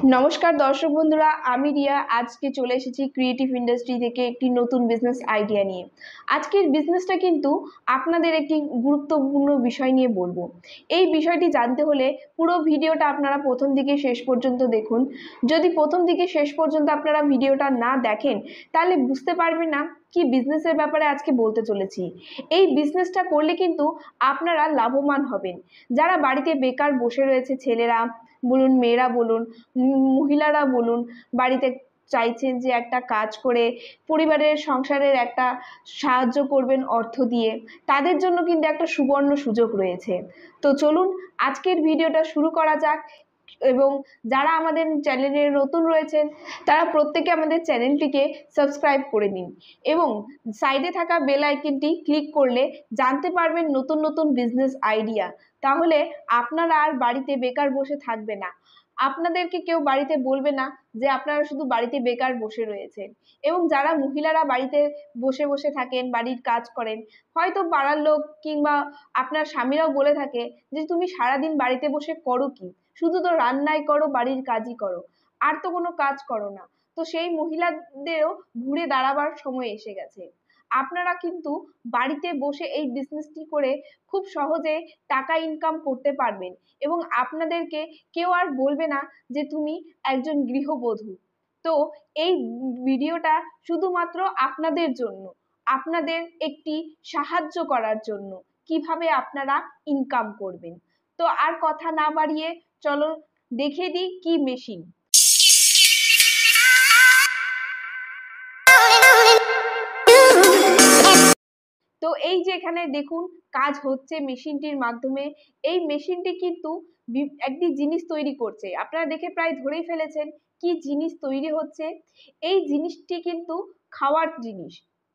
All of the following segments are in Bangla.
নমস্কার দর্শক বন্ধুরা, আমি রিয়া। আজকে চলে এসেছি ক্রিয়েটিভ ইন্ডাস্ট্রি থেকে একটি নতুন বিজনেস আইডিয়া নিয়ে। আজকের বিজনেসটা কিন্তু আপনাদের একটি গুরুত্বপূর্ণ বিষয় নিয়ে বলবো। এই বিষয়টি জানতে হলে পুরো ভিডিওটা আপনারা প্রথম থেকে শেষ পর্যন্ত দেখুন। যদি প্রথম থেকে শেষ পর্যন্ত আপনারা ভিডিওটা না দেখেন তাহলে বুঝতে পারবেন না কি বিজনেসের ব্যাপারে আজকে বলতে চলেছি। এই বিজনেসটা করলে কিন্তু আপনারা লাভবান হবেন। যারা বাড়িতে বেকার বসে রয়েছে, ছেলেরা বলুন, মেয়েরা বলুন, মহিলারা বলুন, বাড়িতে চাইছেন যে একটা কাজ করে পরিবারের সংসারের একটা সাহায্য করবেন অর্থ দিয়ে, তাদের জন্য কিন্তু একটা সুবর্ণ সুযোগ রয়েছে। তো চলুন আজকের ভিডিওটা শুরু করা যাক। এবং যারা আমাদের চ্যানেলে নতুন রয়েছেন তারা প্রত্যেকে আমাদের চ্যানেলটিকে সাবস্ক্রাইব করে নিন এবং সাইডে থাকা বেল আইকনটি ক্লিক করলে জানতে পারবেন নতুন নতুন বিজনেস আইডিয়া। তাহলে আপনারা আর বাড়িতে বেকার বসে থাকবে না। আপনাদেরকে কেউ বাড়িতে বলবে না যে আপনারা শুধু বাড়িতে বেকার বসে রয়েছেন। এবং যারা মহিলারা বাড়িতে বসে বসে থাকেন, বাড়ির কাজ করেন, হয়তো পাড়ার লোক কিংবা আপনার স্বামীরাও বলে থাকে যে তুমি সারাদিন বাড়িতে বসে করো কি, শুধু তো রান্নাই করো, বাড়ির কাজই করো, আর তো কোনো কাজ করো না। তো সেই মহিলাদেরও ঘুরে দাঁড়াবার সময় এসে গেছে। আপনারা কিন্তু বাড়িতে বসে এই বিজনেসটি করে খুব সহজে টাকা ইনকাম করতে পারবেন এবং আপনাদেরকে কেউ আর বলবে না যে তুমি একজন গৃহবধূ। তো এই ভিডিওটা শুধুমাত্র আপনাদের জন্য, আপনাদের একটি সাহায্য করার জন্য কিভাবে আপনারা ইনকাম করবেন। তো আর কথা না বাড়িয়ে চলো দেখিয়ে দিই কি মেশিন। তো এই যে এখানে দেখুন কাজ হচ্ছে মেশিনটির মাধ্যমে। এই মেশিনটি কিন্তু একটি জিনিস তৈরি করছে। আপনারা দেখে প্রায় ধরেই ফেলেছেন কি জিনিস তৈরি হচ্ছে। এই জিনিসটি কিন্তু খাওয়ার জিনিস।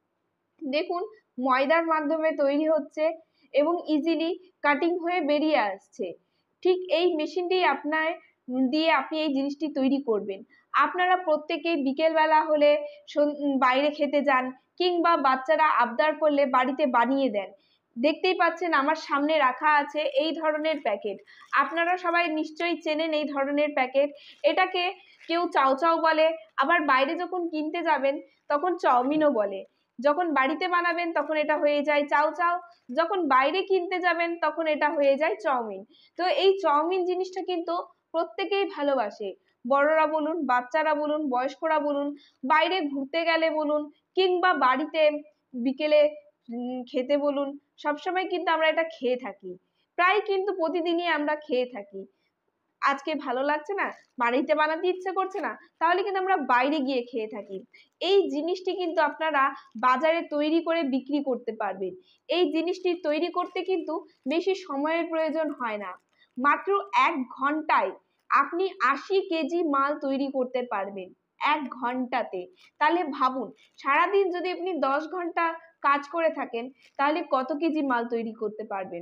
দেখুন ময়দার মাধ্যমে তৈরি হচ্ছে এবং ইজিলি কাটিং হয়ে বেরিয়ে আসছে। ঠিক এই মেশিনটি আপনার দিয়ে আপনি এই জিনিসটি তৈরি করবেন। আপনারা প্রত্যেকেই বিকেলবেলা হলে বাইরে খেতে যান কিংবা বাচ্চারা আবদার করলে বাড়িতে বানিয়ে দেন। দেখতেই পাচ্ছেন আমার সামনে রাখা আছে এই ধরনের প্যাকেট। আপনারা সবাই নিশ্চয়ই চেনেন এই ধরনের প্যাকেট। এটাকে কেউ চাউ চাউ বলে, আবার বাইরে যখন কিনতে যাবেন তখন চাউমিনও বলে। যখন বাড়িতে বানাবেন তখন এটা হয়ে যায় চাউ চাউ, যখন বাইরে কিনতে যাবেন তখন এটা হয়ে যায় চাউমিন। তো এই চাউমিন জিনিসটা কিন্তু প্রত্যেকেই ভালোবাসে। বড়রা বলুন, বাচ্চারা বলুন, বয়স্করা বলুন, বাইরে ঘুরতে গেলে বলুন কিংবা বাড়িতে বিকেলে খেতে বলুন, সবসময় কিন্তু আমরা এটা খেয়ে থাকি। প্রায় কিন্তু প্রতিদিনই আমরা খেয়ে থাকি। আজকে ভালো লাগছে না, বাড়িতে বানাতে ইচ্ছে করছে না, তাহলে কিন্তু আমরা বাইরে গিয়ে খেয়ে থাকি। এই জিনিসটি কিন্তু আপনারা বাজারে তৈরি করে বিক্রি করতে পারবেন। এই জিনিসটি তৈরি করতে কিন্তু বেশি সময়ের প্রয়োজন হয় না। মাত্র 1 ঘন্টায় আপনি 80 কেজি মাল তৈরি করতে পারবেন 1 ঘন্টাতে। তাহলে ভাবুন, সারাদিন যদি আপনি 10 ঘন্টা কাজ করে থাকেন তাহলে কত কেজি মাল তৈরি করতে পারবেন।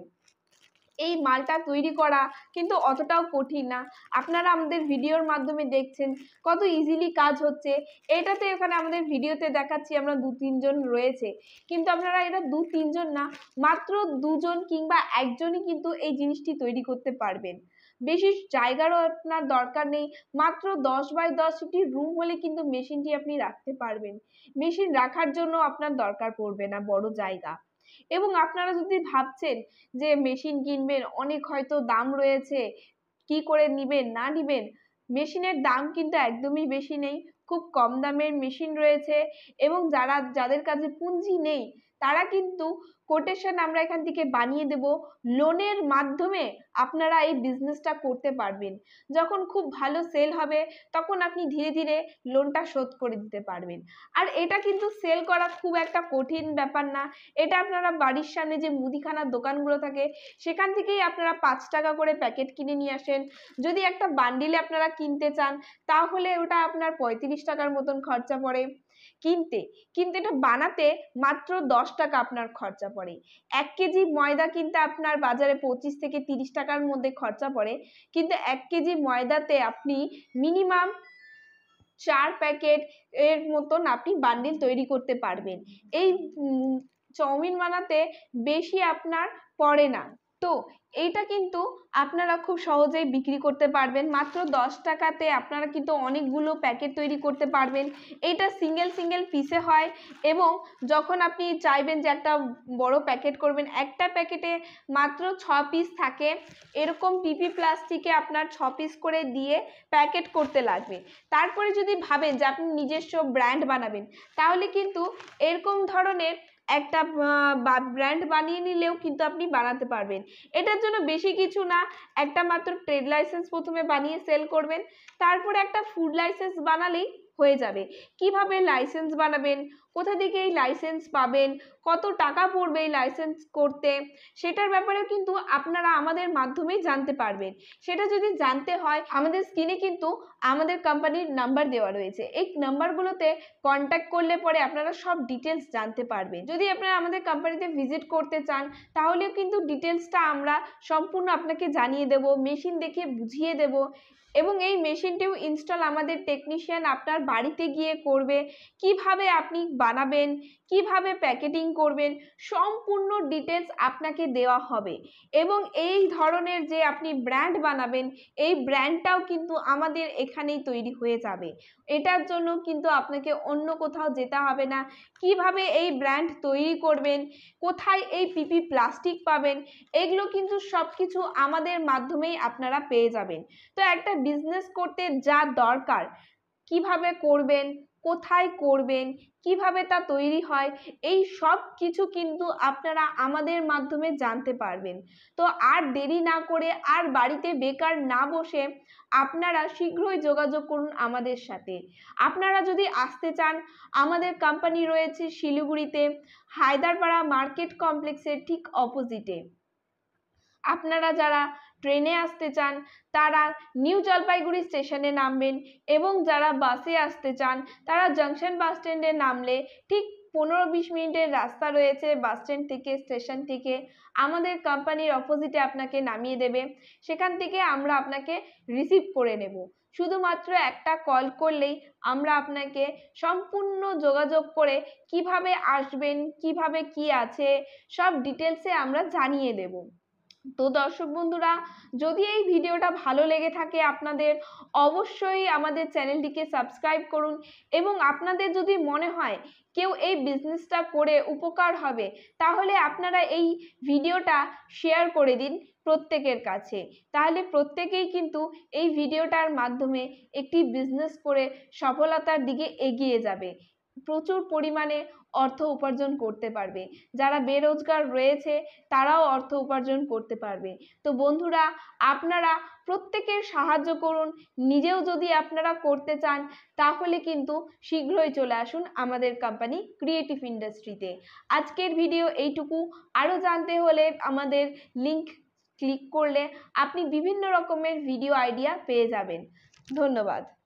এই মালটা তৈরি করা কিন্তু অতটাও কঠিন না। আপনারা আমাদের ভিডিওর মাধ্যমে দেখছেন কত ইজিলি কাজ হচ্ছে। এটাতে এখানে আমাদের ভিডিওতে দেখাচ্ছি আমরা 2-3 জন রয়েছে, কিন্তু আপনারা এটা 2-3 জন না, মাত্র 2 জন কিংবা একজনই কিন্তু এই জিনিসটি তৈরি করতে পারবেন। বেশি জায়গারও আপনার দরকার নেই। মাত্র 10x10 একটি রুম হলে কিন্তু মেশিনটি আপনি রাখতে পারবেন। মেশিন রাখার জন্য আপনার দরকার পড়বে না বড় জায়গা। এবং আপনারা যদি ভাবছেন যে মেশিন কিনবেন, অনেক হয়তো দাম রয়েছে, কি করে নিবেন না নিবেন, মেশিনের দাম কিন্তু একদমই বেশি নেই। খুব কম দামের মেশিন রয়েছে এবং যাদের কাছে পুঁজি নেই তারা কিন্তু কোটেশন আমরা এখান থেকে বানিয়ে দেব। লোনের মাধ্যমে আপনারা এই বিজনেসটা করতে পারবেন। যখন খুব ভালো সেল হবে তখন আপনি ধীরে ধীরে লোনটা শোধ করে দিতে পারবেন। আর এটা কিন্তু সেল করা খুব একটা কঠিন ব্যাপার না। এটা আপনারা বাড়ির সামনে যে মুদিখানার দোকানগুলো থাকে সেখান থেকেই আপনারা 5 টাকা করে প্যাকেট কিনে নিয়ে আসেন। যদি একটা বান্ডিলে আপনারা কিনতে চান তাহলে ওটা আপনার 35 টাকার মতন খরচা পড়ে কিনতে, কিন্তু এটা বানাতে মাত্র 10 টাকা আপনার খরচা পড়ে। 1 কেজি ময়দা কিনতে আপনার বাজারে 25 থেকে 30 টাকার মধ্যে খরচা পড়ে, কিন্তু 1 কেজি ময়দাতে আপনি মিনিমাম 4 প্যাকেট এর মতন আপনি বান্ডিল তৈরি করতে পারবেন। এই চাউমিন বানাতে বেশি আপনার পড়ে না। তো এইটা কিন্তু আপনারা খুব সহজেই বিক্রি করতে পারবেন। মাত্র 10 টাকাতে আপনারা কিন্তু অনেকগুলো প্যাকেট তৈরি করতে পারবেন। এইটা সিঙ্গেল সিঙ্গেল পিসে হয় এবং যখন আপনি চাইবেন যে একটা বড় প্যাকেট করবেন, একটা প্যাকেটে মাত্র 6 পিস থাকে। এরকম পিপি প্লাস্টিকে আপনার 6 পিস করে দিয়ে প্যাকেট করতে লাগবে। তারপরে যদি ভাবেন যে আপনি নিজস্ব ব্র্যান্ড বানাবেন, তাহলে কিন্তু এরকম ধরনের একটা ব্র্যান্ড বানিয়ে নিলেও কিন্তু আপনি বানাতে পারবেন। এটার জন্য বেশি কিছু না, একটা মাত্র ট্রেড লাইসেন্স প্রথমে বানিয়ে সেল করবেন, তারপরে একটা ফুড লাইসেন্স বানালেই হয়ে যাবে। কিভাবে লাইসেন্স বানাবেন, কোথা থেকে এই লাইসেন্স পাবেন, কত টাকা পড়বে এই লাইসেন্স করতে, সেটার ব্যাপারেও কিন্তু আপনারা আমাদের মাধ্যমেই জানতে পারবেন। সেটা যদি জানতে হয়, আমাদের স্ক্রিনে কিন্তু আমাদের কোম্পানির নাম্বার দেওয়া রয়েছে। এই নাম্বারগুলোতে কন্ট্যাক্ট করলে পরে আপনারা সব ডিটেলস জানতে পারবেন। যদি আপনারা আমাদের কোম্পানিতে ভিজিট করতে চান, তাহলেও কিন্তু ডিটেলসটা আমরা সম্পূর্ণ আপনাকে জানিয়ে দেব, মেশিন দেখে বুঝিয়ে দেব এবং এই মেশিনটিও ইনস্টল আমাদের টেকনিশিয়ান আপনার বাড়িতে গিয়ে করবে। কিভাবে আপনি বানাবেন, কিভাবে প্যাকেটিং করবেন, সম্পূর্ণ ডিটেলস আপনাকে দেওয়া হবে এবং এই ধরনের যে আপনি ব্র্যান্ড বানাবেন, এই ব্র্যান্ডটাও কিন্তু আমাদের এখানেই তৈরি হয়ে যাবে। এটার জন্য কিন্তু আপনাকে অন্য কোথাও যেতে হবে না। কিভাবে এই ব্র্যান্ড তৈরি করবেন, কোথায় এই পিপি প্লাস্টিক পাবেন, এগুলো কিন্তু সব কিছু আমাদের মাধ্যমেই আপনারা পেয়ে যাবেন। তো একটা বিজনেস করতে যা দরকার, কিভাবে করবেন, কোথায় করবেন, কিভাবে তা তৈরি হয়, এই সব কিছু কিন্তু আপনারা আমাদের মাধ্যমে জানতে পারবেন। তো আর দেরি না করে, আর বাড়িতে বেকার না বসে আপনারা শীঘ্রই যোগাযোগ করুন আমাদের সাথে। আপনারা যদি আসতে চান, আমাদের কোম্পানি রয়েছে শিলিগুড়িতে, হায়দারপাড়া মার্কেট কমপ্লেক্সের ঠিক অপোজিটে। আপনারা যারা ট্রেনে আসতে চান, তারা নিউ জলপাইগুড়ি স্টেশনে নামবেন এবং যারা বাসে আসতে চান, তারা জংশন বাস স্ট্যান্ডে নামলে ঠিক 15-20 মিনিটের রাস্তা রয়েছে বাস স্ট্যান্ড থেকে, স্টেশন থেকে। আমাদের কোম্পানির অপোজিটে আপনাকে নামিয়ে দেবে, সেখান থেকে আমরা আপনাকে রিসিভ করে নেব। শুধুমাত্র একটা কল করলেই আমরা আপনাকে সম্পূর্ণ যোগাযোগ করে কিভাবে আসবেন, কিভাবে কি আছে, সব ডিটেলসে আমরা জানিয়ে দেব। তো দর্শক বন্ধুরা, যদি এই ভিডিওটা ভালো লেগে থাকে আপনাদের, অবশ্যই আমাদের চ্যানেলটিকে সাবস্ক্রাইব করুন এবং আপনাদের যদি মনে হয় কেউ এই বিজনেসটা করে উপকার হবে, তাহলে আপনারা এই ভিডিওটা শেয়ার করে দিন প্রত্যেকের কাছে। তাহলে প্রত্যেকেই কিন্তু এই ভিডিওটার মাধ্যমে একটি বিজনেস করে সফলতার দিকে এগিয়ে যাবে, প্রচুর পরিমাণে অর্থ উপার্জন করতে পারবে। যারা বেরোজগার রয়েছে তারাও অর্থ উপার্জন করতে পারবে। তো বন্ধুরা, আপনারা প্রত্যেকের সাহায্য করুন। নিজেও যদি আপনারা করতে চান, তাহলে কিন্তু শীঘ্রই চলে আসুন আমাদের কোম্পানি ক্রিয়েটিভ ইন্ডাস্ট্রিতে। আজকের ভিডিও এইটুকু। আরও জানতে হলে আমাদের লিংক ক্লিক করলে আপনি বিভিন্ন রকমের ভিডিও আইডিয়া পেয়ে যাবেন। ধন্যবাদ।